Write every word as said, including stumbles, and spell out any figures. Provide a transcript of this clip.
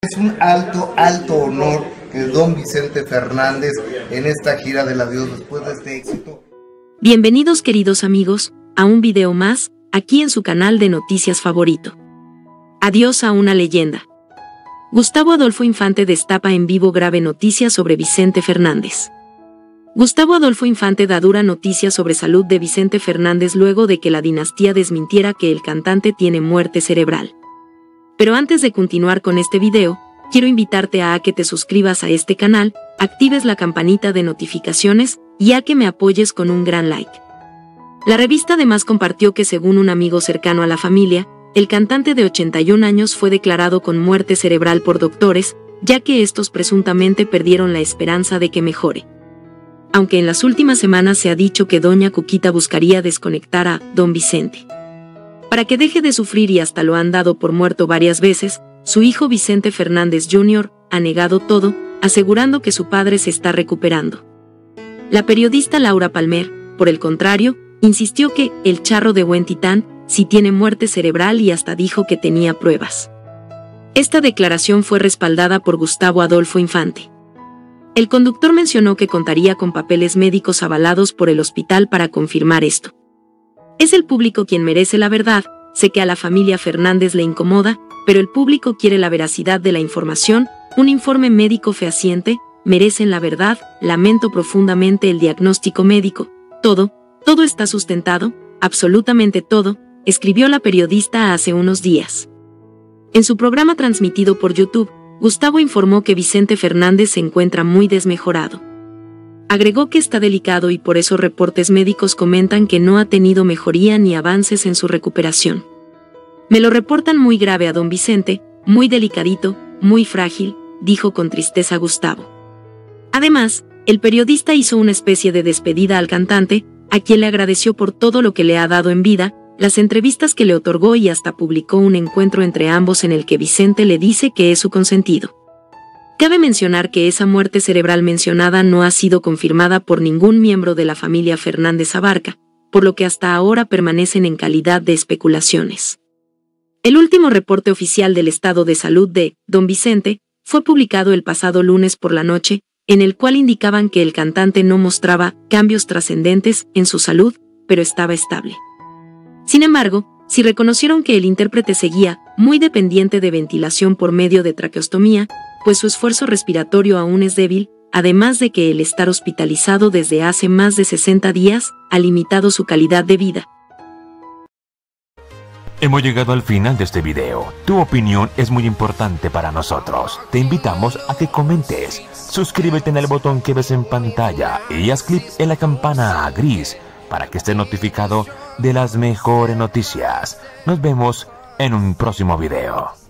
es un alto, alto honor que don Vicente Fernández en esta gira del adiós después de este éxito. Bienvenidos, queridos amigos, a un video más, aquí en su canal de noticias favorito. Adiós a una leyenda. Gustavo Adolfo Infante destapa en vivo grave noticia sobre Vicente Fernández. Gustavo Adolfo Infante da dura noticia sobre salud de Vicente Fernández luego de que la dinastía desmintiera que el cantante tiene muerte cerebral. Pero antes de continuar con este video, quiero invitarte a que te suscribas a este canal, actives la campanita de notificaciones y a que me apoyes con un gran like. La revista además compartió que según un amigo cercano a la familia, el cantante de ochenta y un años fue declarado con muerte cerebral por doctores, ya que estos presuntamente perdieron la esperanza de que mejore. Aunque en las últimas semanas se ha dicho que doña Cuquita buscaría desconectar a don Vicente para que deje de sufrir y hasta lo han dado por muerto varias veces, su hijo Vicente Fernández junior ha negado todo, asegurando que su padre se está recuperando. La periodista Laura Palmer, por el contrario, insistió que el charro de buen titán sí tiene muerte cerebral y hasta dijo que tenía pruebas. Esta declaración fue respaldada por Gustavo Adolfo Infante. El conductor mencionó que contaría con papeles médicos avalados por el hospital para confirmar esto. Es el público quien merece la verdad, sé que a la familia Fernández le incomoda, pero el público quiere la veracidad de la información, un informe médico fehaciente, merecen la verdad, lamento profundamente el diagnóstico médico, todo, todo está sustentado, absolutamente todo, escribió la periodista hace unos días. En su programa transmitido por YouTube, Gustavo informó que Vicente Fernández se encuentra muy desmejorado. Agregó que está delicado y por eso reportes médicos comentan que no ha tenido mejoría ni avances en su recuperación. Me lo reportan muy grave a don Vicente, muy delicadito, muy frágil, dijo con tristeza Gustavo. Además, el periodista hizo una especie de despedida al cantante, a quien le agradeció por todo lo que le ha dado en vida, las entrevistas que le otorgó y hasta publicó un encuentro entre ambos en el que Vicente le dice que es su consentido. Cabe mencionar que esa muerte cerebral mencionada no ha sido confirmada por ningún miembro de la familia Fernández Abarca, por lo que hasta ahora permanecen en calidad de especulaciones. El último reporte oficial del estado de salud de don Vicente fue publicado el pasado lunes por la noche, en el cual indicaban que el cantante no mostraba cambios trascendentes en su salud, pero estaba estable. Sin embargo, sí reconocieron que el intérprete seguía muy dependiente de ventilación por medio de traqueostomía, pues su esfuerzo respiratorio aún es débil, además de que el estar hospitalizado desde hace más de sesenta días ha limitado su calidad de vida. Hemos llegado al final de este video. Tu opinión es muy importante para nosotros. Te invitamos a que comentes. Suscríbete en el botón que ves en pantalla y haz clic en la campana gris para que estés notificado de las mejores noticias. Nos vemos en un próximo video.